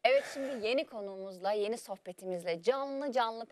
Evet, şimdi yeni konuğumuzla, yeni sohbetimizle, canlı canlı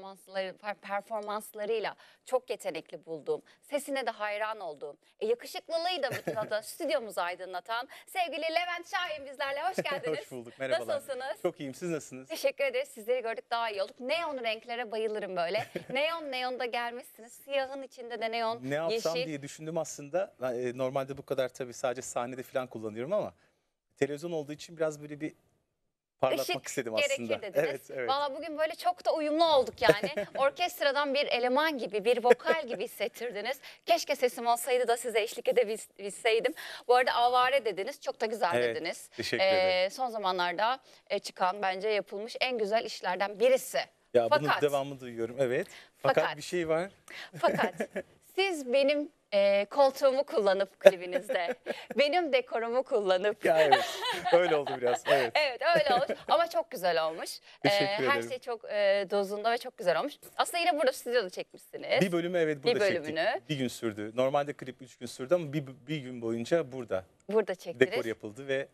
performanslarıyla çok yetenekli bulduğum, sesine de hayran olduğum, yakışıklılığıyla da stüdyomuzu aydınlatan sevgili Levent Şahin bizlerle. Hoş Hoş geldiniz. bulduk, merhabalar. Nasılsınız? Çok iyiyim, siz nasılsınız? Teşekkür ederiz. Sizleri gördük, daha iyi olduk. Neon renklere bayılırım böyle. Neon da gelmişsiniz. Siyahın içinde de neon, Ne yapsam yeşil. diye düşündüm aslında. Ben, normalde bu kadar tabii sadece sahnede falan kullanıyorum ama televizyon olduğu için biraz böyle bir parlatmak Işık istedim gerekir aslında. dediniz. Evet, evet. Valla bugün böyle çok da uyumlu olduk yani. Orkestradan bir eleman gibi, bir vokal gibi hissettirdiniz. Keşke sesim olsaydı da size eşlik edebilseydim. Bu arada avare dediniz, çok da güzel Evet, dediniz. teşekkür ederim. Son zamanlarda çıkan, bence yapılmış en güzel işlerden birisi. Ya bunun Fakat, devamını duyuyorum, evet. Fakat bir şey var. fakat siz benim koltuğumu kullanıp klibinizde, benim dekorumu kullanıp, Ya evet, öyle oldu biraz. Evet, evet öyle olmuş ama çok güzel olmuş. teşekkür Her ederim. şey çok dozunda ve çok güzel olmuş. Aslında yine burada stüdyoda çekmişsiniz. Bir bölümü evet burada çektik. bölümünü Bir gün sürdü. Normalde klip 3 gün sürdü ama bir gün boyunca burada burada dekor çektiniz. yapıldı ve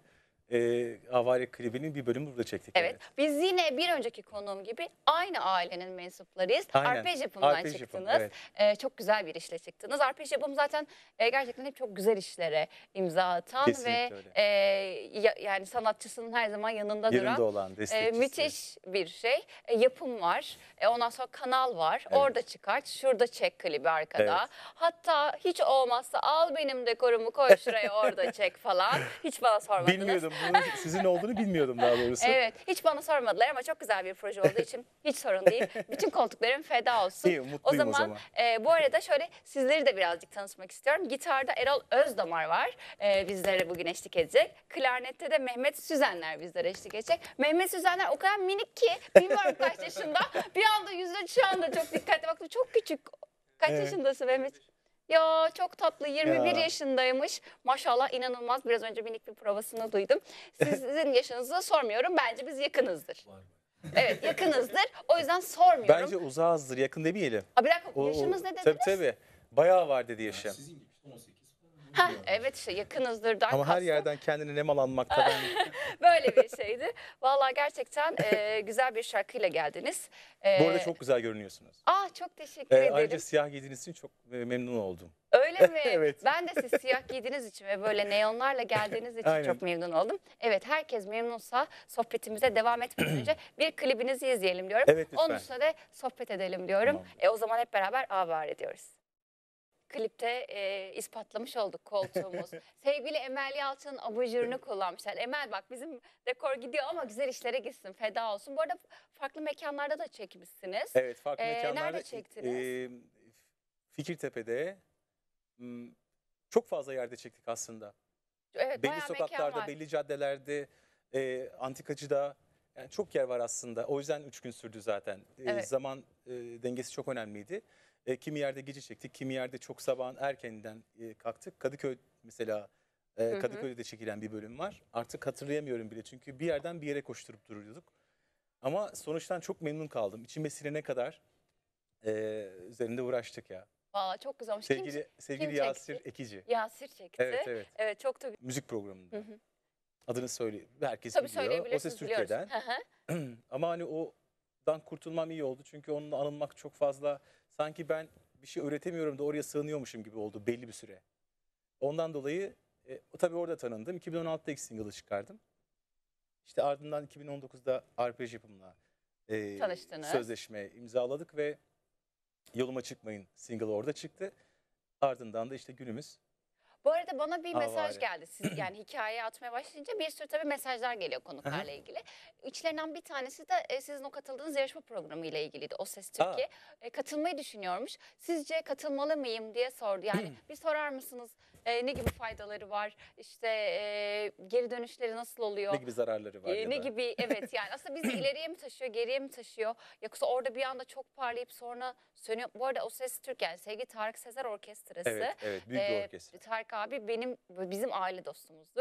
Avare klibinin bir bölümü burada çektik. Evet. Biz yine bir önceki konuğum gibi aynı ailenin mensuplarıyız. Aynen. Arpej yapımından Arpej yapımı, çıktınız. evet. Çok güzel bir işle çıktınız. Arpej yapım zaten gerçekten hep çok güzel işlere imza atan Kesinlikle ve öyle. yani sanatçısının her zaman yanında Yanında duran olan, destekçisi. müthiş bir şey. Yapım var. Ondan sonra kanal var. Evet. Orada çıkart, şurada çek klibi arkada. Evet. Hatta hiç olmazsa al benim dekorumu koy şuraya orada çek falan. Hiç bana sormadınız. Bilmiyordum. Bunun sizin olduğunu bilmiyordum daha doğrusu. Evet, hiç bana sormadılar ama çok güzel bir proje olduğu için hiç sorun değil. Bütün koltuklarım feda olsun. İyi, mutluyum o zaman. Bu arada şöyle sizleri de birazcık tanışmak istiyorum. Gitarda Erol Özdamar var. Bizlere bugün eşlik edecek. Klarnette de Mehmet Süzenler bizlere eşlik edecek. Mehmet Süzenler o kadar minik ki bilmiyorum kaç yaşında. Bir anda yüzüne şu anda çok dikkatli baktım. Çok küçük. Kaç Evet. yaşındasın Mehmet? Ya çok tatlı, 21 Ya. yaşındaymış. Maşallah, inanılmaz. Biraz önce minik bir provasını duydum. Sizin yaşınızı sormuyorum. Bence biz yakınızdır. Evet, yakınızdır. O yüzden sormuyorum. Bence uzağızdır, yakın demeyelim. Bir dakika, yaşımız ne dediniz? Tabii tabii. Bayağı var dedi yaşım. Sizin gibi işte 18 falan. Ha, evet işte yakınızdırdan Ama her kastım yerden kendine nemalanmakta böyle bir şeydi. Vallahi gerçekten güzel bir şarkıyla geldiniz. Bu arada çok güzel görünüyorsunuz. Çok teşekkür ederim. Ayrıca siyah giydiğiniz için çok memnun oldum. Öyle mi? Evet. Ben de siz siyah giydiğiniz için ve böyle neonlarla geldiğiniz için Aynen. çok memnun oldum. Evet, herkes memnunsa sohbetimize devam etmeden önce bir klibinizi izleyelim diyorum. Evet, lütfen. Onun üstüne de sohbet edelim diyorum. Tamam. O zaman hep beraber avar ediyoruz. Klipte ispatlamış olduk koltuğumuz. Sevgili Emel Yalçın'ın abajurunu kullanmışlar. Emel bak, bizim dekor gidiyor ama güzel işlere gitsin, feda olsun. Bu arada farklı mekanlarda da çekmişsiniz. Evet, farklı Nerede mekanlarda. çektiniz? Fikirtepe'de çok fazla yerde çektik aslında. Evet, Belli bayağı mekan sokaklarda, var. belli caddelerde, Antikacı'da, yani çok yer var aslında. O yüzden 3 gün sürdü zaten. Evet. Zaman dengesi çok önemliydi. Kimi yerde gece çektik, kimi yerde çok sabahın erkeninden kalktık. Kadıköy mesela, hı. Kadıköy'de de çekilen bir bölüm var. Artık hatırlayamıyorum bile çünkü bir yerden bir yere koşturup duruyorduk. Ama sonuçtan çok memnun kaldım. İçime sinene kadar üzerinde uğraştık ya. Valla çok güzel olmuş. Sevgili kim Yasir çekti? Ekici. Yasir çekti. Evet, evet. Evet, çok da Müzik programında. Hı hı. Adını söyle. Herkes Tabii biliyor. O söyleyebilirsiniz, Ses biliyoruz. Türkiye'den. Hı hı. Ama hani odan kurtulmam iyi oldu. Çünkü onunla anılmak çok fazla. Sanki ben bir şey öğretemiyorum da oraya sığınıyormuşum gibi oldu belli bir süre. Ondan dolayı tabii orada tanındım. 2016'da ilk single'ı çıkardım. İşte ardından 2019'da Arpej yapımla Tanıştınız. sözleşme imzaladık ve Yoluma Çıkmayın single orada çıktı. Ardından da işte günümüz. Bu arada bana bir mesaj Avare. geldi. Siz yani hikaye atmaya başlayınca bir sürü tabii mesajlar geliyor konuklarla ilgili. İçlerinden bir tanesi de sizin o katıldığınız yarışma programı ile ilgiliydi. O Ses Türkiye. Katılmayı düşünüyormuş. Sizce katılmalı mıyım diye sordu. Yani bir sorar mısınız? Ne gibi faydaları var? İşte geri dönüşleri nasıl oluyor? Ne gibi zararları var ya Ne da? gibi, evet, yani aslında bizi ileriye mi taşıyor, geriye mi taşıyor? Yoksa orada bir anda çok parlayıp sonra sönüyor. Bu arada O Ses Türk, yani sevgili Tarık Sezer Orkestrası. Evet, evet, büyük bir orkestra. Tarık abi bizim aile dostumuzdur.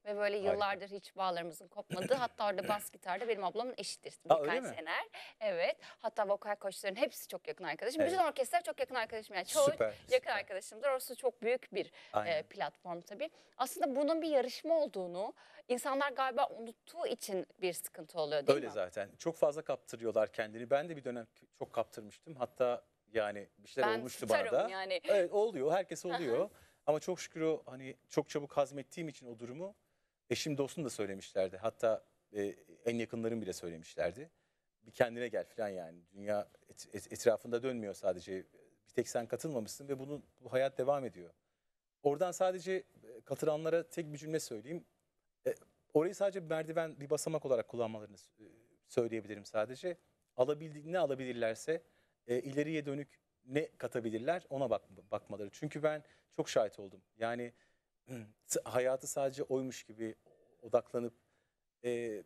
ve böyle Harika. yıllardır hiç bağlarımızın kopmadığı, hatta orada bas gitarda benim ablamın eşidir Aa, öyle Mikael mi? Şener. Evet. Hatta vokal koçların hepsi çok yakın arkadaşım. Bütün Evet. orkestra çok yakın arkadaşım. Yani çoğu Süper, yakın süper. arkadaşımdır. Orası çok büyük bir Aynen. platform tabii. Aslında bunun bir yarışma olduğunu insanlar galiba unuttuğu için bir sıkıntı oluyor, değil Öyle mi? zaten. Çok fazla kaptırıyorlar kendini. Ben de bir dönem çok kaptırmıştım. Hatta yani bir şeyler Ben olmuştu bana tutarım da. yani. Evet, oluyor. Herkes Hı hı. oluyor. Ama çok şükür o hani çok çabuk hazmettiğim için o durumu eşim dostum da söylemişlerdi. Hatta en yakınlarım bile söylemişlerdi. Bir kendine gel falan yani. Dünya etrafında dönmüyor sadece. Bir tek sen katılmamışsın ve bu hayat devam ediyor. Oradan sadece katılanlara tek bir cümle söyleyeyim. E, Orayı sadece bir merdiven, bir basamak olarak kullanmalarını söyleyebilirim sadece. Ne alabilirlerse ileriye dönük ne katabilirler ona bakmaları. Çünkü ben çok şahit oldum. Yani hayatı sadece oymuş gibi odaklanıp e,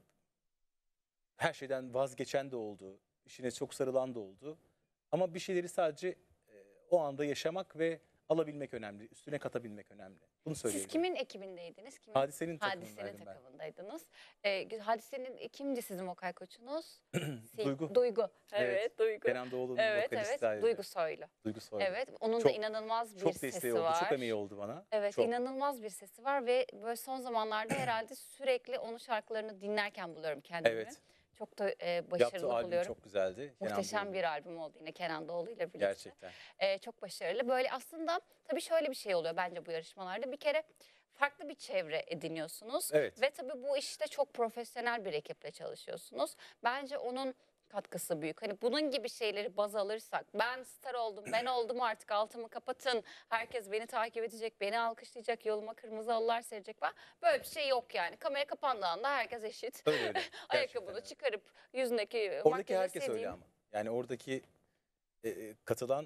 her şeyden vazgeçen de oldu. İşine çok sarılan da oldu. Ama bir şeyleri sadece o anda yaşamak ve alabilmek önemli. Üstüne katabilmek önemli. Bunu Siz söyleyebilirim. kimin ekibindeydiniz? Kimin? Hadise'nin Hadise'nin takımındaydım ben. takımındaydınız. Hadise'nin kimdi sizin vokal koçunuz? Duygu. Duygu. Evet. Evet, Duygu. Kenan Doğulu'nun Evet, vokalisti evet. ayrıca. Duygu Soylu. Duygu Soylu. Evet, onun da Çok inanılmaz bir çok desteği sesi oldu. Çok var. emeği oldu bana. Evet, Çok. inanılmaz bir sesi var ve böyle son zamanlarda herhalde sürekli onun şarkılarını dinlerken buluyorum kendimi. Evet. Çok da Yaptığı başarılı albüm buluyorum. çok güzeldi. Kenan Muhteşem Doğulu. bir albüm oldu yine Kenan Doğulu ile birlikte. Gerçekten. Çok başarılı. Böyle aslında tabii şöyle bir şey oluyor bence bu yarışmalarda. Bir kere farklı bir çevre ediniyorsunuz. Evet. Ve tabii bu işte çok profesyonel bir ekiple çalışıyorsunuz. Bence onun katkısı büyük. Hani bunun gibi şeyleri baz alırsak, ben star oldum, ben oldum artık, altımı kapatın, herkes beni takip edecek, beni alkışlayacak, yoluma kırmızı halılar serecek falan. Böyle bir şey yok yani. Kamera kapandığı anda herkes eşit. Öyle öyle. Ayakkabını Gerçekten öyle. çıkarıp yüzündeki Oradaki makyajı herkes öyle sildiğin. ama. Yani oradaki katılan,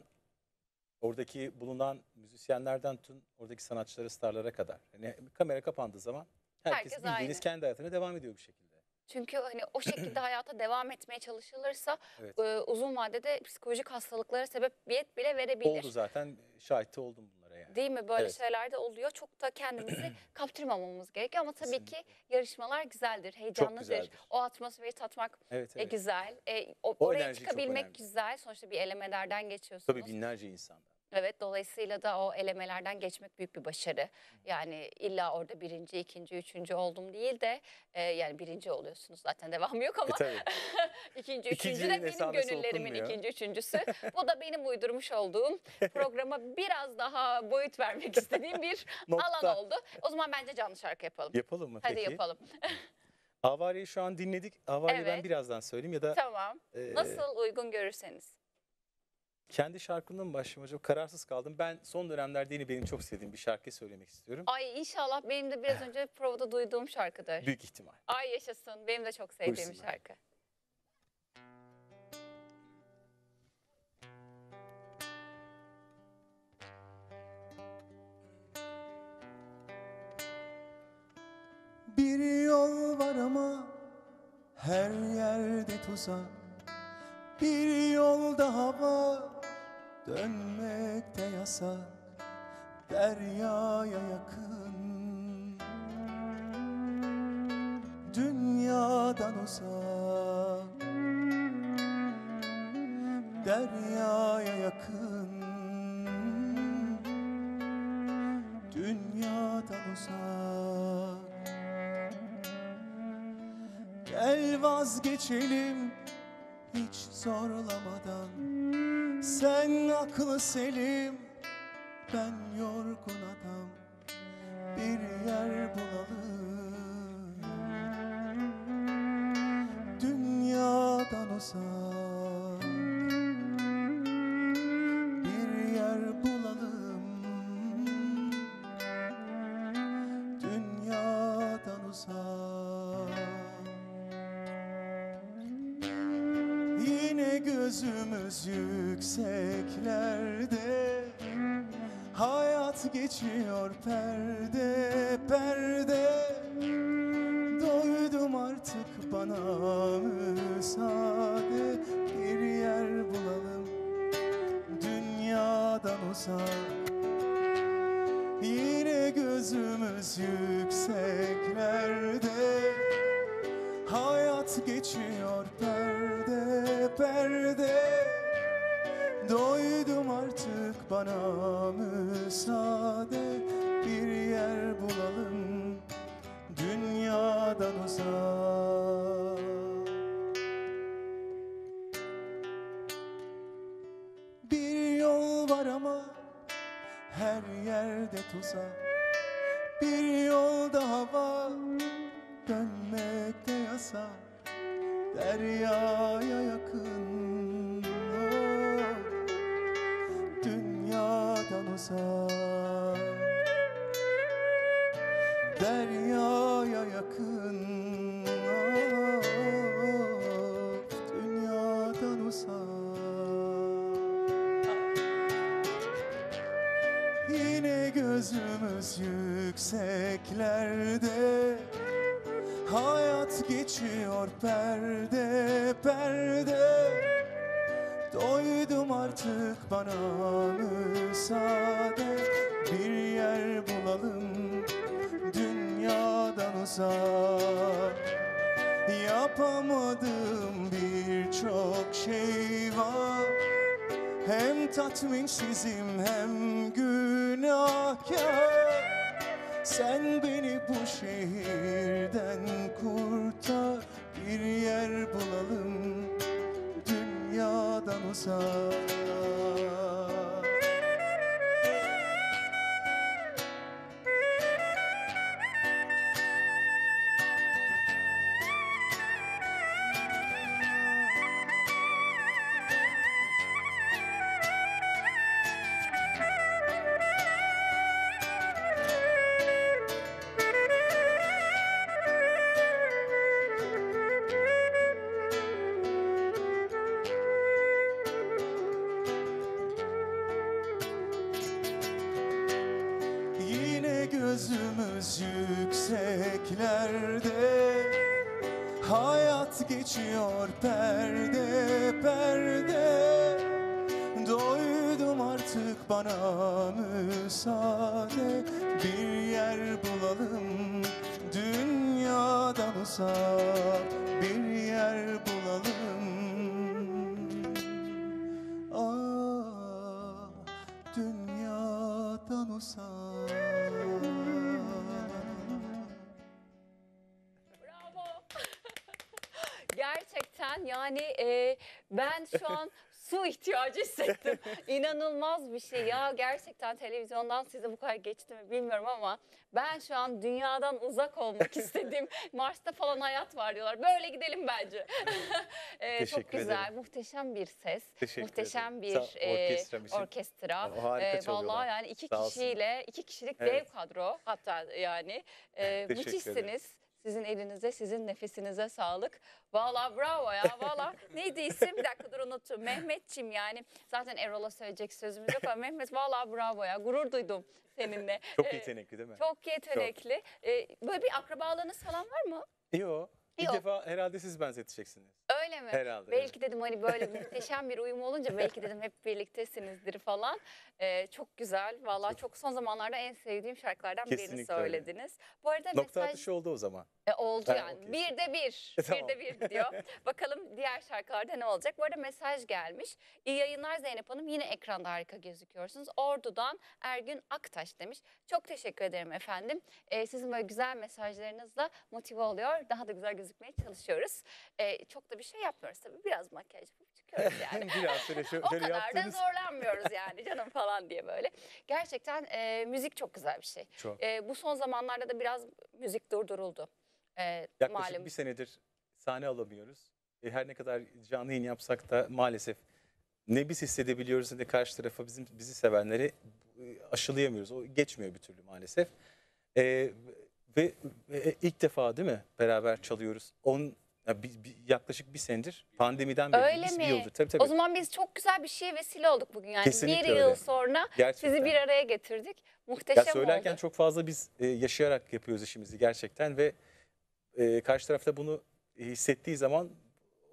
oradaki bulunan müzisyenlerden tüm oradaki sanatçılara, starlara kadar. Yani kamera kapandığı zaman herkes Herkes bildiğiniz aynı. kendi hayatına devam ediyor bir şekilde. Çünkü hani o şekilde hayata devam etmeye çalışılırsa Evet. uzun vadede psikolojik hastalıklara sebebiyet bile Oldu verebilir. zaten. Şahit de oldum bunlara yani. Değil mi? Böyle Evet. şeyler de oluyor. Çok da kendimizi kaptırmamamız gerekiyor. Ama tabii ki Kesinlikle. yarışmalar güzeldir, heyecanlıdır. güzeldir. O atmosferi tatmak Evet, evet. güzel. O Oraya enerji çok çıkabilmek önemli. güzel. Sonuçta bir elemelerden Tabii geçiyorsunuz. binlerce insandan. Evet, dolayısıyla da o elemelerden geçmek büyük bir başarı. Yani illa orada birinci, ikinci, üçüncü oldum değil de yani birinci oluyorsunuz zaten, devamı yok ama Tabii. ikinci, üçüncü İkincinin de benim esamesi gönüllerimin okunmuyor. ikinci, üçüncüsü. Bu da benim uydurmuş olduğum programa biraz daha boyut vermek istediğim bir alan Nokta. oldu. O zaman bence canlı şarkı yapalım. Yapalım mı Hadi peki? yapalım. Avare'yi şu an dinledik. Avare'yi ben Evet. birazdan söyleyeyim ya da Tamam. e, Nasıl uygun görürseniz. kendi şarkımdan mı başlayayım acaba? Kararsız kaldım. Ben son dönemlerde yine benim çok sevdiğim bir şarkı söylemek istiyorum. Ay inşallah benim de biraz önce provada duyduğum şarkıdır. Büyük ihtimal. Ay yaşasın. Benim de çok sevdiğim bir Buyursunlar. şarkı. Bir yol var ama her yerde tuzak. Bir yol daha var, dönmek de yasak. Deryaya yakın, dünyadan uzak. Deryaya yakın, dünyadan uzak. Gel vazgeçelim hiç zorlamadan. Sen aklı selim, ben yorgun adam. Bir yer bulalım, dünyadan uzak. Bir yer bulalım, dünyadan uzak. Yine gözümüz yükseklerde, hayat geçiyor perde perde. Doydum artık, bana müsaade. Bir yer bulalım, dünyadan uzak. Yine gözümüz yükseklerde, Hayat geçiyor perde perde. Doydum artık, bana müsaade. Bir yer bulalım dünyadan uzak. Bir yol var ama her yerde tuzak. Bir yol daha var, dönmek de yasak. Deryaya yakın, oh, dünyadan uzak. Deryaya yakın, oh, dünyadan uzak. Yine gözümüz yükseklerde. Hayat geçiyor perde perde. Doydum artık, bana müsaade. Bir yer bulalım dünyadan uzak. Yapamadığım birçok şey var. Hem tatminsizim hem günahkar. Sen beni bu şehirden kurtar. Bir yer bulalım dünyadan uzak. Yine gözümüz yükseklerde. Hayat geçiyor perde perde. Doydum artık, bana müsaade. Bir yer bulalım dünyadan uzak. Bir yer bulalım, ah, dünyadan uzak. Bravo. Gerçekten yani ben şu an su ihtiyacı hissettim. İnanılmaz bir şey ya. Gerçekten televizyondan size bu kadar geçti mi bilmiyorum ama ben şu an dünyadan uzak olmak istedim. Mars'ta falan hayat var diyorlar. Böyle gidelim bence. Çok Teşekkür güzel, ederim. muhteşem bir ses. Teşekkür Muhteşem ederim. bir Orkestram için. orkestra. O harika çalıyorlar. Vallahi yani iki Sağ kişiyle, iki kişilik Evet. dev kadro hatta yani ederim. müthişsiniz. Sizin elinize, sizin nefesinize sağlık. Vallahi bravo ya. Vallahi neydi isim? Bir dakika dur unuttum. Mehmetçim yani. Zaten Erol'a söyleyecek sözümüz yok ama Mehmet vallahi bravo ya. Gurur duydum seninle. Çok yetenekli değil mi? Çok yetenekli. Böyle bir akrabalığınız falan var mı? Yok. İlk Yok. defa herhalde siz benzeteceksiniz. Öyle mi? Herhalde. Belki dedim hani böyle muhteşem bir uyum olunca belki dedim hep birliktesinizdir falan. Çok güzel. Vallahi çok son zamanlarda en sevdiğim şarkılardan birini Kesinlikle öyle. söylediniz. Bu arada Nokta mesaj atışı oldu o zaman. oldu Ben yani. okeyim. Bir de bir. Tamam. Bir de bir gidiyor. Bakalım diğer şarkılarda ne olacak? Bu arada mesaj gelmiş. İyi yayınlar Zeynep Hanım. Yine ekranda harika gözüküyorsunuz. Ordu'dan Ergün Aktaş demiş. Çok teşekkür ederim efendim. Sizin böyle güzel mesajlarınızla motive oluyor. Daha da güzel gözükmeye çalışıyoruz. Çok da bir şey yapmıyoruz tabii. Biraz makyaj yapıp çıkıyoruz yani. Biraz şöyle, O şöyle kadar da yaptığınız. zorlanmıyoruz yani canım falan diye böyle. Gerçekten müzik çok güzel bir şey. Çok. Bu son zamanlarda da biraz müzik durduruldu. Yaklaşık Malum. bir senedir sahne alamıyoruz. Her ne kadar canlı yayın yapsak da maalesef ne biz hissedebiliyoruz ne de karşı tarafa bizi sevenleri aşılayamıyoruz. O geçmiyor bir türlü maalesef. Ve ilk defa değil mi beraber çalıyoruz. Yaklaşık bir senedir pandemiden beri. Öyle bir mi? yıldır. Tabii. O zaman biz çok güzel bir şeye vesile olduk bugün yani. Kesinlikle bir yıl öyle. sonra Gerçekten. sizi bir araya getirdik. Muhteşem Ya söylerken oldu. çok fazla biz yaşayarak yapıyoruz işimizi gerçekten ve karşı tarafta bunu hissettiği zaman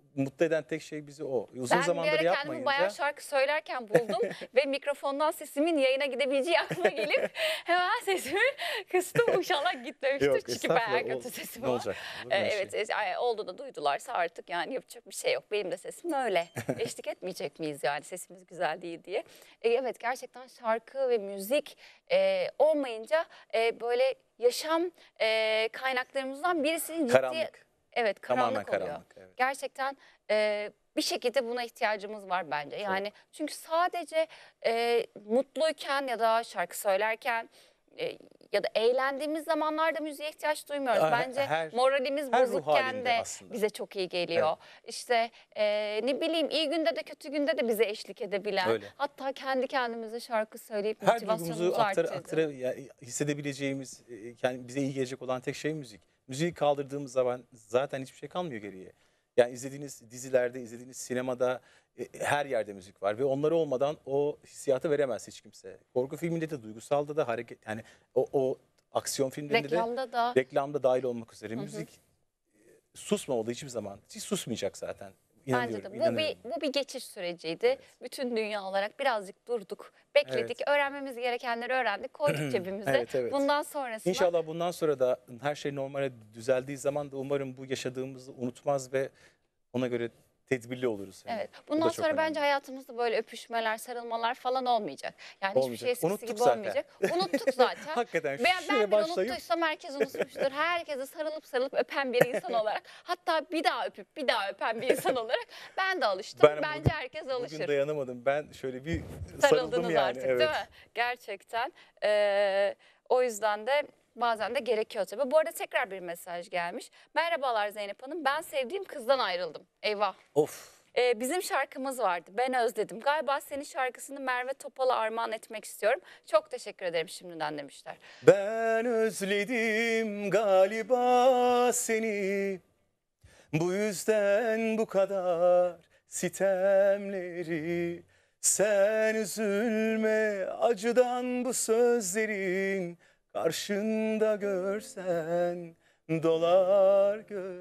mutlu eden tek şey bizi o. Uzun Ben bir zamandır ara kendimi yapmayınca. bayağı şarkı söylerken buldum ve mikrofondan sesimin yayına gidebileceği aklıma gelip hemen sesimi kıstım. İnşallah gitmemiştir Yok, çünkü bayağı estağfurullah. kötü sesim Ne var. olacak? Olur mu öyle Evet, şey? oldu da duydularsa artık yani yapacak bir şey yok. Benim de sesim öyle. Eşlik etmeyecek miyiz yani sesimiz güzel değil diye. Evet, gerçekten şarkı ve müzik olmayınca böyle yaşam kaynaklarımızdan birisinin ciddi... Karanlık. Evet, Tamamen karanlık oluyor. karanlık. Evet. Gerçekten bir şekilde buna ihtiyacımız var bence. Yani çünkü sadece mutluyken ya da şarkı söylerken ya da eğlendiğimiz zamanlarda müziğe ihtiyaç duymuyoruz. Her- Bence her- moralimiz her ruh bozukken halinde de aslında. bize çok iyi geliyor. İşte ne bileyim iyi günde de kötü günde de bize eşlik edebilen. Öyle. Hatta kendi kendimize şarkı söyleyip Her motivasyonumuzu duygumuzu arttırdı. hissedebileceğimiz, bize iyi gelecek olan tek şey müzik. Müziği kaldırdığımız zaman zaten hiçbir şey kalmıyor geriye. Yani izlediğiniz dizilerde, izlediğiniz sinemada her yerde müzik var ve onları olmadan o hissiyatı veremez hiç kimse. Korku filminde de, duygusalda da, hareket, yani o aksiyon filmlerinde Reklamda da. de, reklamda dahil olmak üzere müzik susmamalı hiçbir zaman. Hiç susmayacak zaten. Bence İnanıyorum, de inanıyorum. bu bir geçiş süreciydi. Bütün dünya olarak birazcık durduk, bekledik, öğrenmemiz gerekenleri öğrendik, koyduk cebimize. Evet, evet. Bundan sonrasında İnşallah bundan sonra da her şey normale düzeldiği zaman da umarım bu yaşadığımızı unutmaz ve ona göre tedbirli oluruz. Yani. evet. Bu Bundan da çok sonra bence önemli. hayatımızda böyle öpüşmeler, sarılmalar falan olmayacak. Yani hiçbir Olmayacak. şey eskisi Unuttuk gibi zaten. olmayacak. Unuttuk zaten. Hakikaten Ben şuraya bile başlayıp unuttuysam herkes unutmuştur. Herkese sarılıp öpen bir insan olarak, hatta bir daha öpüp bir daha öpen bir insan olarak ben de alıştım. Ben Bence bugün- herkes bugün alışır. dayanamadım. Ben şöyle bir sarıldım Sarıldınız yani. artık Evet. değil mi? Gerçekten. O yüzden de bazen de gerekiyor tabii. Bu arada tekrar bir mesaj gelmiş. Merhabalar Zeynep Hanım. Ben sevdiğim kızdan ayrıldım. Eyvah. Of. Bizim şarkımız vardı. Ben özledim. Galiba senin şarkısını Merve Topal'a armağan etmek istiyorum. Çok teşekkür ederim şimdiden demişler. Ben özledim galiba seni. Bu yüzden bu kadar sitemleri. Sen üzülme acıdan bu sözlerin. Karşında görsen dolar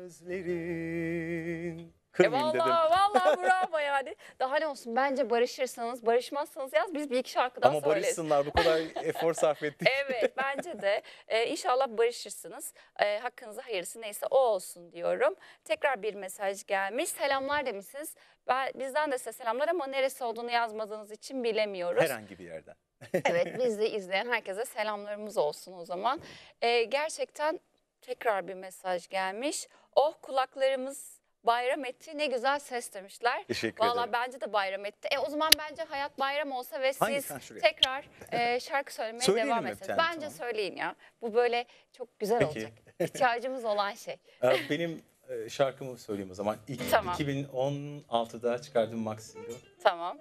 gözlerin. Kırmayayım dedim. Vallahi bravo yani. Daha ne olsun, bence barışırsanız, barışmazsanız yaz, biz bir iki şarkı daha Ama söyleriz. barışsınlar, bu kadar efor sarf ettik. Evet, bence de inşallah barışırsınız. Hakkınızda hayırlısı neyse o olsun diyorum. Tekrar bir mesaj gelmiş. Selamlar demişsiniz. Bizden de size selamlar ama neresi olduğunu yazmadığınız için bilemiyoruz. Herhangi bir yerden. Evet, bizi izleyen herkese selamlarımız olsun o zaman. Gerçekten tekrar bir mesaj gelmiş. Oh, kulaklarımız bayram etti, ne güzel ses demişler. Teşekkür Vallahi ederim. bence de bayram etti. O zaman bence hayat bayram olsa ve Hangi? siz Ha, şuraya. tekrar şarkı söylemeye Söyleyelim devam mi bir etseniz. tane? Bence Tamam. söyleyin ya. Bu böyle çok güzel Peki. olacak. İhtiyacımız olan şey. Benim şarkımı söyleyeyim o zaman. Tamam. 2016'da çıkardığım Max single. Tamam.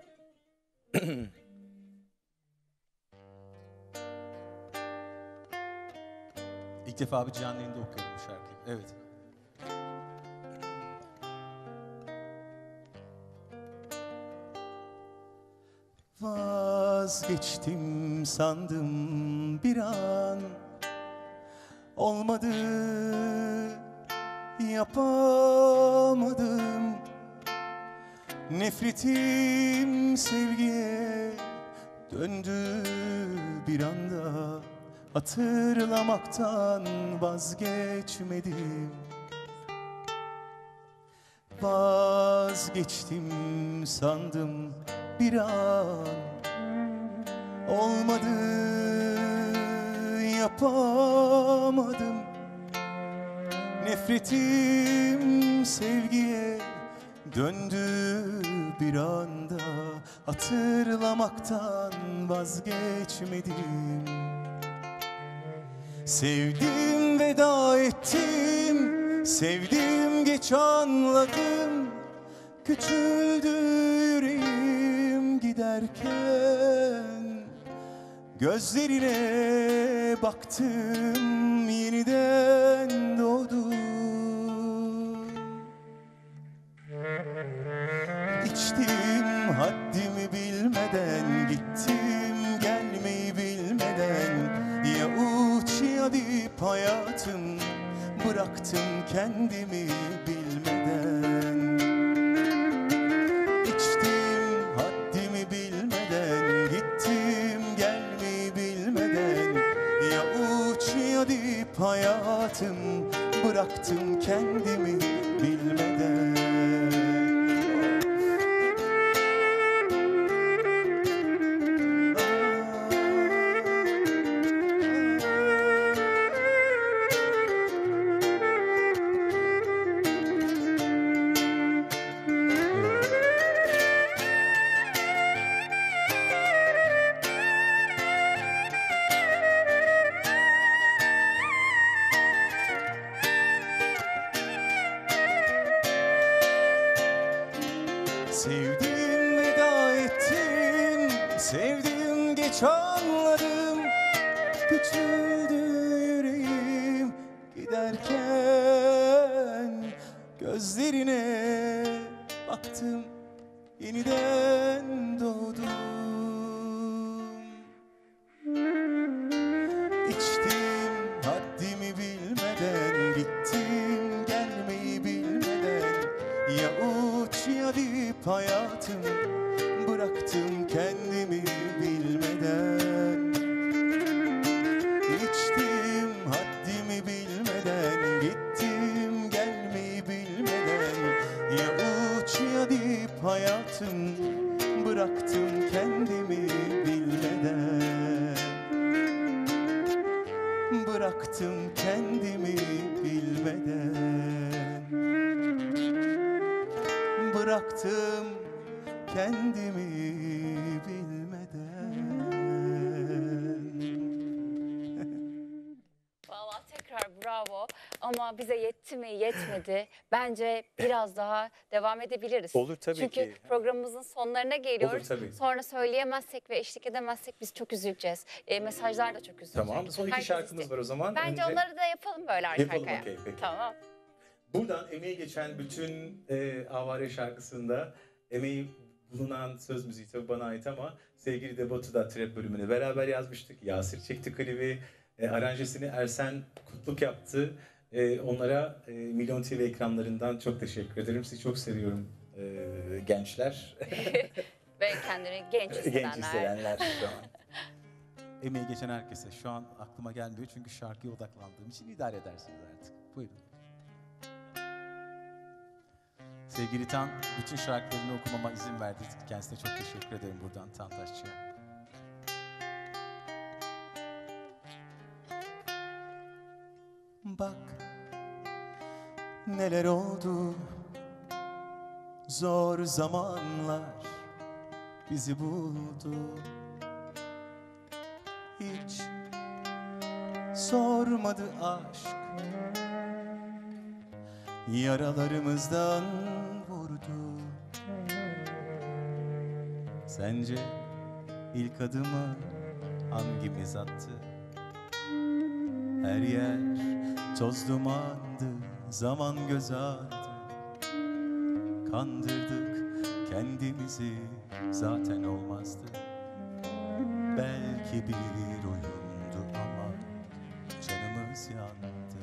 İlk defa bir canlı yayında okuyorum bu şarkıyı. Evet. Vazgeçtim sandım bir an. Olmadı, yapamadım. Nefretim sevgiye döndü bir anda. Hatırlamaktan vazgeçmedim. Vazgeçtim sandım bir an. Olmadı, yapamadım. Nefretim sevgiye döndü bir anda. Hatırlamaktan vazgeçmedim. Sevdim, veda ettim. Sevdim, geç anladım. Küçüldü yüreğim giderken. Gözlerine baktım, yeniden doğdum. İçtim haddimi bilmeden, gittim gelmeyi bilmeden. Ya uç ya dip hayatım, bıraktım kendimi bilmeden. bıraktım kendimi bilmeden. Sevdim, veda ettim, sevdim, geç anladım. Küçüldü yüreğim giderken, gözlerine baktım, yeniden doğdum. İçtim haddimi bilmeden, gittim gelmeyi bilmeden. Ya uç ya dip hayatım, bıraktım kendimi bilmeden. İçtim haddimi bilmeden, gittim gelmeyi bilmeden. Ya uç ya dip hayatım, bıraktım kendimi bilmeden. Bıraktım kendimi bilmeden. Bıraktım kendimi bilmeden. Vallahi tekrar bravo ama bize yetti mi yetmedi. Bence biraz daha devam edebiliriz. Olur tabii Çünkü ki. programımızın sonlarına geliyoruz. Olur tabii. Sonra söyleyemezsek ve eşlik edemezsek biz çok üzüleceğiz. Mesajlar da çok üzülecek. Tamam. Son iki Herkes şarkımız istiyor. var o zaman. Bence Önce onları da yapalım böyle arka yapalım, arkaya. okey, peki. Tamam. Buradan emeği geçen bütün Avare şarkısında emeği bulunan söz müziği tabii bana ait ama sevgili de Batu da trap bölümünü beraber yazmıştık. Yasir çekti klibi. Aranjesini Ersen Kutluk yaptı. Onlara Milyon TV ekranlarından çok teşekkür ederim. Sizi çok seviyorum gençler. Ve kendini genç hissedenler. Genç hissedenler şu an. Emeği geçen herkese şu an aklıma gelmiyor çünkü şarkıya odaklandığım için idare edersiniz artık. Buyurun. Sevgili Tan, bütün şarkılarını okumama izin verdi. Kendisine çok teşekkür ederim buradan Tan Taşçı'ya. Bak neler oldu, zor zamanlar bizi buldu. Hiç sormadı aşk, yaralarımızdan vurdu. Sence ilk adımı hangimiz attı? Her yer toz dumandı, zaman göz ardı. Kandırdık kendimizi, zaten olmazdı. Belki bir oyundu ama canımız yandı.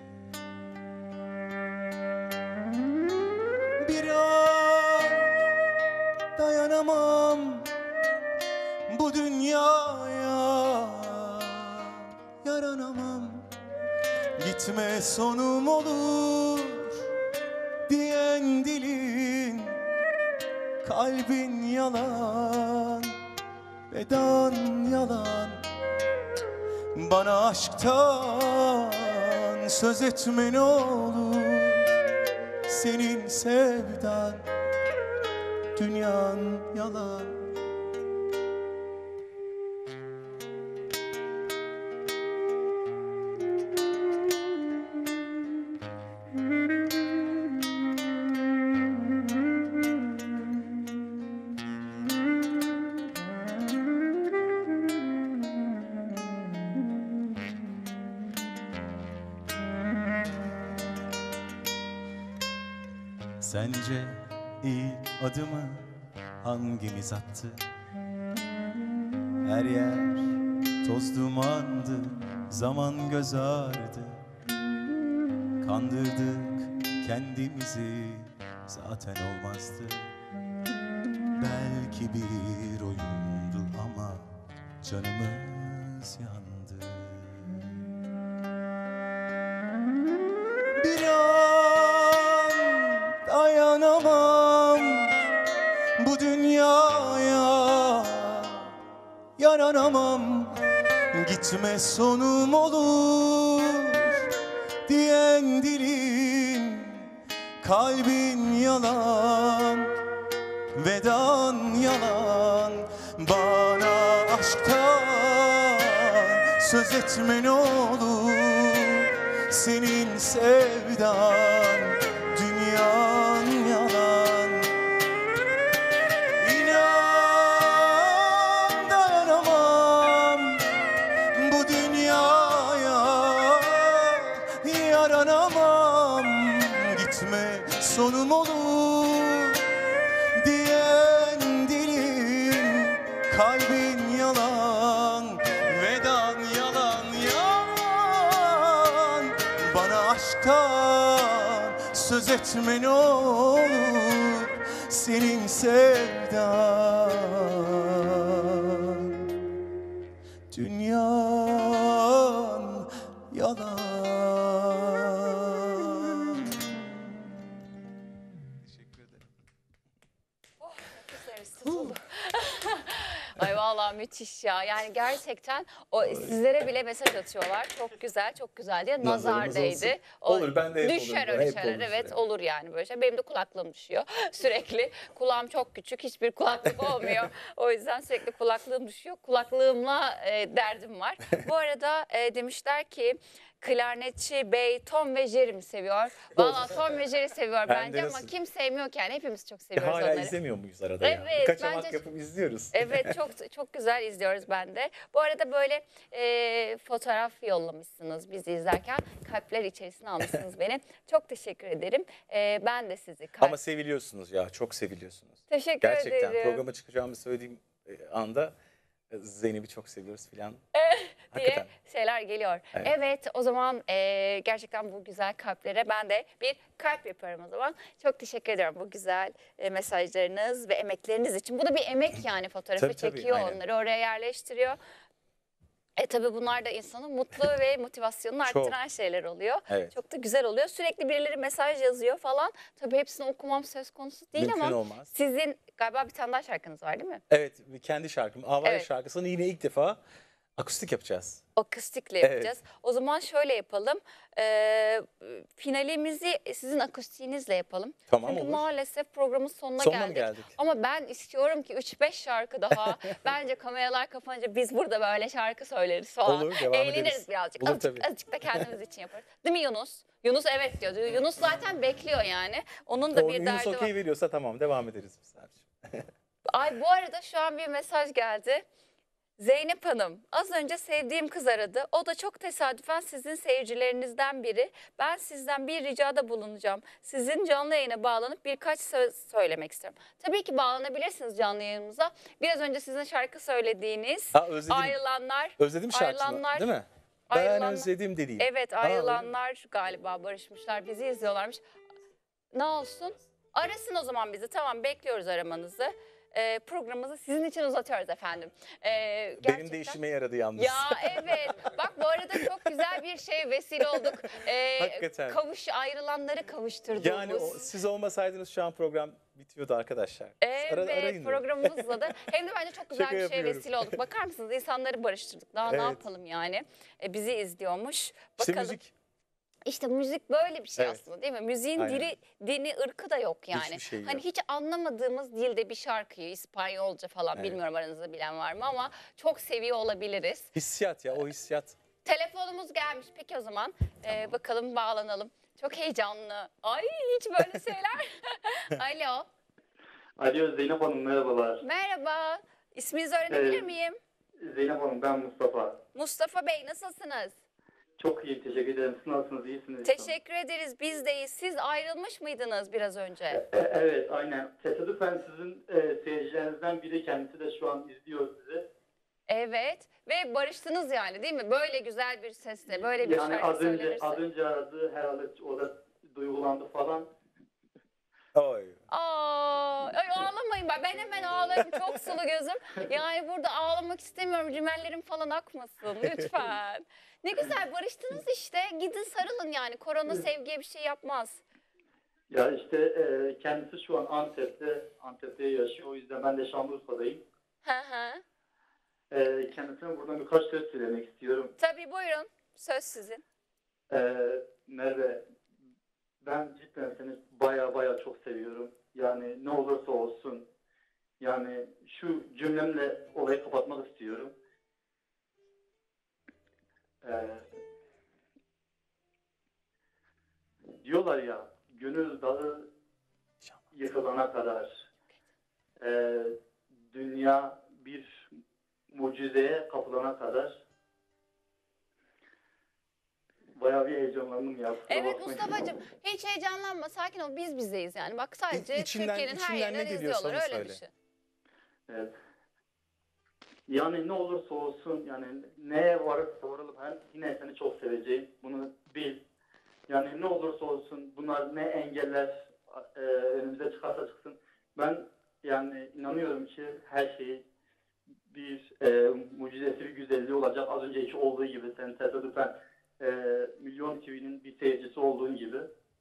Bir an dayanamam bu dünyaya, yaranamam. Gitme sonum olur diyen dilin, kalbin yalan, vedan yalan. Bana aşktan söz etme ne olur, senin sevdan, dünyan yalan. Sence ilk adımı hangimiz attı? Her yer toz dumandı, zaman göz ardı. Kandırdık kendimizi, zaten olmazdı. Belki bir oyundu ama canımız yandı. Bir yaranamam, gitme sonum olur diyen dilin, kalbin yalan, vedan yalan. Bana aşktan söz etme ne olur, senin sevdan, dünyan yalan. İnan dayanamam bu dünyaya, yaranamam, gitme sonum olur diyen dilin, kalbin yalan, vedan yalan yalan. Bana aşktan söz etme ne olur, senin sevdan, dünyan yalan. Teşekkür ederim. Nefesleriniz tutuldu. Ay vallahi müthiş ya. Yani gerçekten o sizlere bile mesaj atıyorlar. Çok güzel, çok güzel diye. Nazar Nazarımız değdi. olsun. Olur, ben de hep düşer olur. öyle Hep şeyler. olur Evet, sürekli. olur yani böyle şey. Benim de kulaklığım düşüyor sürekli. Kulağım çok küçük. Hiçbir kulaklık olmuyor. O yüzden sürekli kulaklığım düşüyor. Kulaklığımla derdim var. Bu arada demişler ki klarnetçi Bey Tom ve Jerry mi seviyor? Valla Tom ve Jerry seviyor Ben de bence ama nasıl? kim sevmiyor ki yani, hepimiz çok seviyoruz Hala onları. izlemiyor muyuz arada ya? Evet, Kaçamak bence- yapıp izliyoruz. Evet, çok güzel izliyoruz ben de. Bu arada böyle fotoğraf yollamışsınız bizi izlerken. Kalpler içerisine almışsınız beni. Çok teşekkür ederim. Ben de sizi Ama seviliyorsunuz ya, çok seviliyorsunuz. teşekkür Gerçekten ederim programa çıkacağımı söylediğim anda Zeynep'i çok seviyoruz filan. diye Hakikaten. şeyler geliyor. Evet. Evet, o zaman gerçekten bu güzel kalplere ben de bir kalp yapıyorum o zaman. Çok teşekkür ediyorum bu güzel mesajlarınız ve emekleriniz için. Bu da bir emek yani, fotoğrafı Tabii, çekiyor, aynen. onları oraya yerleştiriyor. Tabii bunlar da insanın mutlu ve motivasyonunu Çok. arttıran şeyler oluyor. Evet. Çok da güzel oluyor. Sürekli birileri mesaj yazıyor falan. Tabii hepsini okumam söz konusu değil Mümkün ama olmaz. sizin galiba bir tane daha şarkınız var değil mi? Evet, kendi şarkım. Avara Evet. şarkısını yine ilk defa akustik yapacağız. Akustikle Evet. yapacağız. O zaman şöyle yapalım. Finalimizi sizin akustiğinizle yapalım. Tamam, Çünkü olur. maalesef programın sonuna Sonuna mı geldik. geldik? Ama ben istiyorum ki 3-5 şarkı daha. Bence kameralar kapanınca biz burada böyle şarkı söyleriz falan. Olur, devam Eğleniriz ederiz. birazcık. Olur Azıcık, tabii. azıcık da kendimiz için yaparız. Değil mi Yunus? Yunus evet diyor. Yunus zaten bekliyor yani. Onun da Doğru, bir Yunus derdi var. okey veriyorsa tamam, devam ederiz biz sadece. Ay bu arada şu an bir mesaj geldi. Zeynep Hanım, az önce sevdiğim kız aradı. O da çok tesadüfen sizin seyircilerinizden biri. Ben sizden bir ricada bulunacağım. Sizin canlı yayına bağlanıp birkaç söz söylemek istiyorum. Tabii ki bağlanabilirsiniz canlı yayınımıza. Biraz önce sizin şarkı söylediğiniz Özledim. Ayrılanlar. Özledim şarkısını, Ayrılanlar. değil mi? Ayrılanlar. Ben özledim dediğim. Evet, ayrılanlar galiba barışmışlar. Bizi izliyorlarmış. Ne olsun? Arasın o zaman bizi. Tamam, bekliyoruz aramanızı. Programımızı sizin için uzatıyoruz efendim. Benim Gerçekten- de işime yaradı yalnız. Ya evet. Bak bu arada çok güzel bir şey vesile olduk. Hakikaten. Ayrılanları kavuşturduğumuz. Yani siz olmasaydınız şu an program bitiyordu arkadaşlar. Evet, Arayın. programımız uzadı. Hem de bence çok güzel Şaka bir şey yapıyorum. vesile olduk. Bakar mısınız? İnsanları barıştırdık. Daha ne Evet. yapalım yani? Bizi izliyormuş. İşte Bakalım. müzik. İşte müzik böyle bir şey Evet. aslında değil mi? Müziğin Aynen. dini, ırkı da yok yani. Hiçbir şey yok. Hani hiç anlamadığımız dilde bir şarkıyı, İspanyolca falan Evet. bilmiyorum aranızda bilen var mı ama çok seviyor olabiliriz. Hissiyat ya, o hissiyat. Telefonumuz gelmiş. Peki o zaman bakalım bağlanalım. Çok heyecanlı. Ay hiç böyle şeyler. Alo. Alo Zeynep Hanım merhabalar. Merhaba. İsminizi öğrenebilir Evet. miyim? Zeynep Hanım ben Mustafa. Mustafa Bey nasılsınız? Çok iyi teşekkür ederim. Siz nasılsınız? İyisiniz? Teşekkür ederiz. Biz deyiz. Siz ayrılmış mıydınız biraz önce? Evet aynen. Tesadüfen sizin seyircilerinizden biri, kendisi de şu an izliyor sizi. Evet. Ve barıştınız yani değil mi? Böyle güzel bir sesle, böyle bir Yani şarkı az söylenirse. önce aradı herhalde, o da duygulandı falan. Oy. Ay ağlamayın ben hemen ağlarım, çok sulu gözüm. Yani burada ağlamak istemiyorum, rimellerim falan akmasın lütfen. Ne güzel barıştınız işte, gidin sarılın yani, korona sevgiye bir şey yapmaz. Ya işte kendisi şu an Antep'te yaşıyor. O yüzden ben de Şanlıurfa'dayım. Hı hı. Kendisine buradan birkaç söz söylemek istiyorum. Tabii buyurun. Söz sizin. Merve, ben cidden seni baya çok seviyorum. Yani ne olursa olsun. Yani şu cümlemle olayı kapatmak istiyorum. Diyorlar ya, gönül dağı yıkılana kadar dünya bir mucizeye kapılana kadar bayağı bir heyecanlandım ya. Kusura Evet bakmayın. Mustafa'cığım hiç heyecanlanma, sakin ol, biz bizeyiz yani. Bak sadece İçinden- Türkiye'nin her içinden ne yerinden geliyorsa izliyorlar, onu öyle söyle. düşün. Evet. Yani ne olursa olsun, yani neye varırsa varalım, ben yine seni çok seveceğim. Bunu bil. Yani ne olursa olsun, bunlar ne engeller önümüze çıkarsa çıksın. Ben yani inanıyorum ki her şeyi bir mucizesi, bir güzelliği olacak. Az önceki olduğu gibi, sen tesadüfen Milyon TV'nin bir seyircisi olduğun gibi.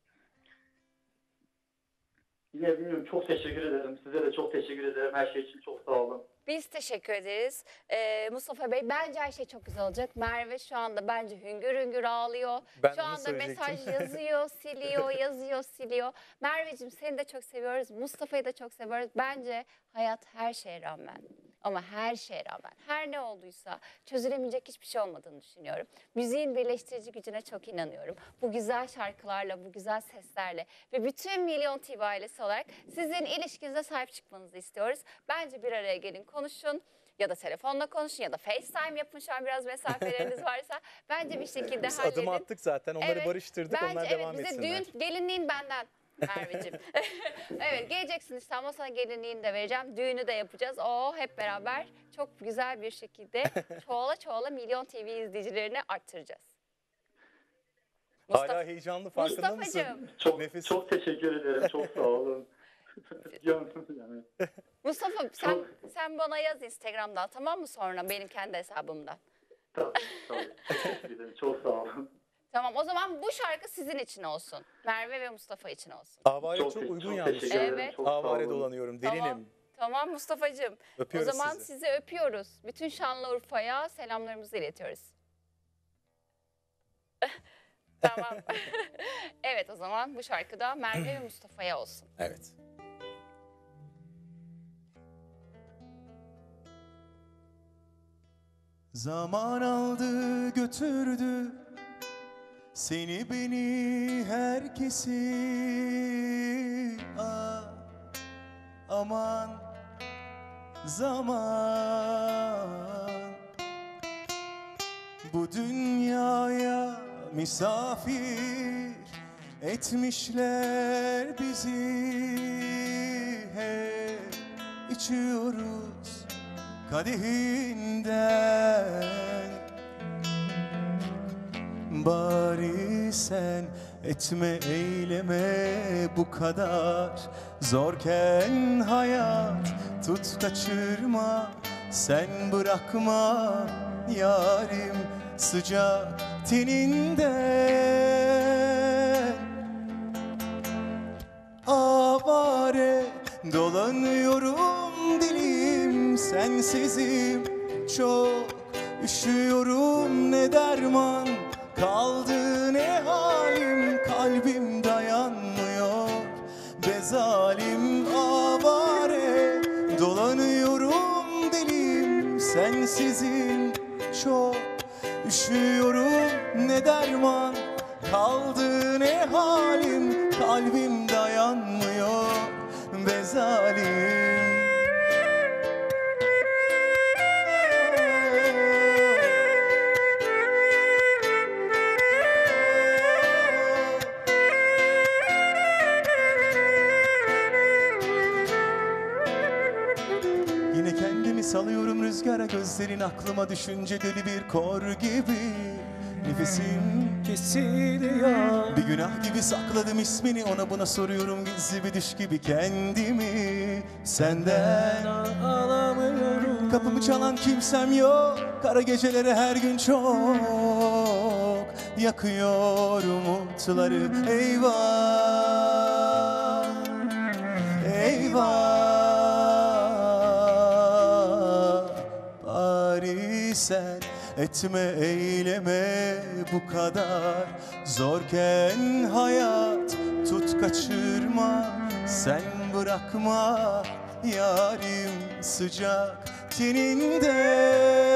Yine bilmiyorum, çok teşekkür ederim. Size de çok teşekkür ederim. Her şey için çok sağ olun. Biz teşekkür ederiz. Mustafa Bey, bence her şey çok güzel olacak. Merve şu anda bence hüngür hüngür ağlıyor. Ben Şu onu anda söyleyecektim. mesaj yazıyor, siliyor, yazıyor, siliyor. Merveciğim, seni de çok seviyoruz. Mustafa'yı da çok seviyoruz. Bence hayat her şeye rağmen, ama her şeye rağmen, her ne olduysa çözülemeyecek hiçbir şey olmadığını düşünüyorum. Müziğin birleştirici gücüne çok inanıyorum. Bu güzel şarkılarla, bu güzel seslerle ve bütün Milyon TV ailesi olarak sizin ilişkinize sahip çıkmanızı istiyoruz. Bence bir araya gelin, konuşun. Ya da telefonla konuşun ya da FaceTime yapın, şu an biraz mesafeleriniz varsa. Bence bir şekilde Biz halledin. adım attık zaten. Onları Evet, barıştırdık. bence Onlar evet, devam bize etsinler. düğün gelinliğin benden Merveciğim. Evet, geleceksin İstanbul'a, sana gelinliğini de vereceğim. Düğünü de yapacağız. Hep beraber çok güzel bir şekilde çoğala Milyon TV izleyicilerini arttıracağız. Hala heyecanlı, farkında mısın? Mustafa'cığım. Çok Nefes. çok teşekkür ederim. Çok sağ olun. Yani. Mustafa, sen bana yaz Instagram'dan, tamam mı, sonra benim kendi hesabımdan. Tamam. Teşekkür ederim. Çok sağ olun. Tamam, o zaman bu şarkı sizin için olsun. Merve ve Mustafa için olsun. Avare çok uygun çok yalnız. teşekkür ederim. Evet. Çok sağ Avare olun. dolanıyorum. Delinim. Tamam. Tamam Mustafa'cığım. Öpüyoruz O zaman sizi. sizi öpüyoruz. Bütün Şanlıurfa'ya selamlarımızı iletiyoruz. Tamam. Evet, o zaman bu şarkı da Merve ve Mustafa'ya olsun. Evet. Zaman aldı götürdü seni beni herkesi, aman zaman bu dünyaya misafir etmişler bizi, hep içiyoruz kadehinden. Bari sen etme eyleme bu kadar zorken hayat, tut kaçırma sen, bırakma yarim sıcak teninden. Avare dolanıyorum, dilim sensizim, çok üşüyorum, ne derman kaldı ne halim, kalbim dayanmıyor be zalim. Avare dolanıyorum, dilim sensizim, çok üşüyorum, ne derman kaldı ne halim, kalbim dayanmıyor be zalim. Yine kendimi salıyorum rüzgara, gözlerin aklıma düşünce deli bir kor gibi. Nefesim kesiliyor, bir günah gibi sakladım ismini, ona buna soruyorum gizli bir düş gibi kendimi. Senden alamıyorum, kapımı çalan kimsem yok, kara geceleri her gün çok yakıyor umutları. Eyvah, eyvah, bari sen. Etme eyleme bu kadar zorken hayat, tut kaçırma, sen bırakma yarim sıcak teninde.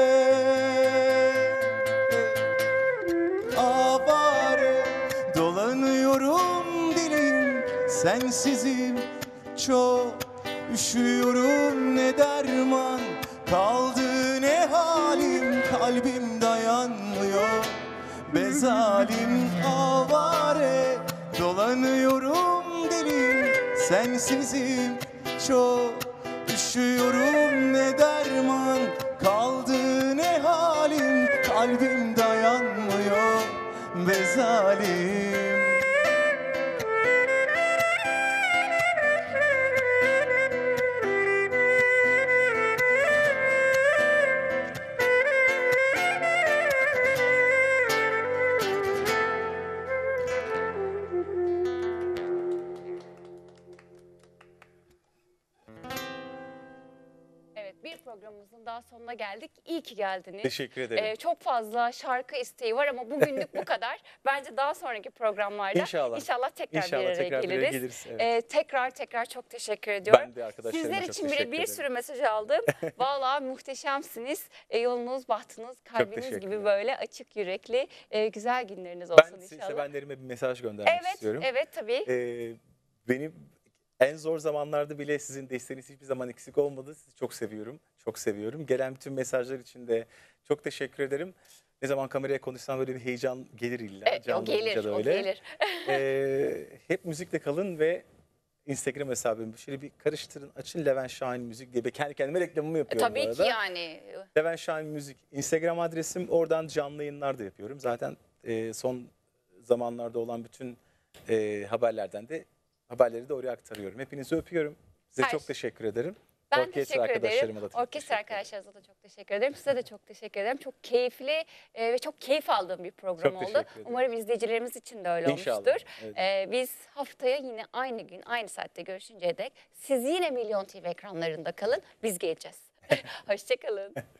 Avare dolanıyorum dilim, sensizim çok üşüyorum, ne derman kaldı ne halim, kalbim dayanmıyor be zalim. Avare dolanıyorum dilim, sensizim çok üşüyorum, ne derman kaldı ne halim, kalbim dayanmıyor be zalim. Evet, bir programımızın daha sonuna geldik. İyi ki geldiniz. Teşekkür ederim. Çok fazla şarkı isteği var ama bugünlük bu kadar. Bence daha sonraki programlarda İnşallah. tekrar İnşallah bir araya tekrar bir araya geliriz. geliriz, evet. Tekrar çok teşekkür ediyorum. Ben de arkadaşlarıma Sizler çok için bile teşekkür bir ederim. sürü mesaj aldım. Vallahi muhteşemsiniz. Yolunuz, bahtınız, kalbiniz gibi teşekkürler. böyle açık yürekli, güzel günleriniz olsun Ben inşallah. sevenlerime bir mesaj göndermek istiyorum. Evet tabii. Benim en zor zamanlarda bile sizin desteğiniz hiçbir zaman eksik olmadı. Sizi çok seviyorum. Çok seviyorum. Gelen bütün mesajlar için de çok teşekkür ederim. Ne zaman kameraya konuşsam böyle bir heyecan gelir illa. Evet, o Canlı olunca gelir, da o öyle. gelir. Hep müzikle kalın ve Instagram hesabımı şöyle bir karıştırın, açın, Levent Şahin Müzik diye. Kendi kendime reklamımı yapıyorum bu Tabii arada. ki yani. Levent Şahin Müzik Instagram adresim. Oradan canlı yayınlar da yapıyorum. Zaten son zamanlarda olan bütün haberleri de oraya aktarıyorum. Hepinizi öpüyorum. Size Her çok şey. teşekkür ederim. Ben Orkestra teşekkür arkadaşlarıma ederim. da çok Orkestra teşekkür ederim. arkadaşlarınıza da çok teşekkür ederim. Size de çok teşekkür ederim. Çok keyifli ve çok keyif aldığım bir program Çok oldu. teşekkür ederim. Umarım izleyicilerimiz için de öyle İnşallah, olmuştur. evet. Biz haftaya yine aynı gün, aynı saatte görüşünceye dek siz yine Milyon TV ekranlarında kalın. Biz geleceğiz. Hoşçakalın.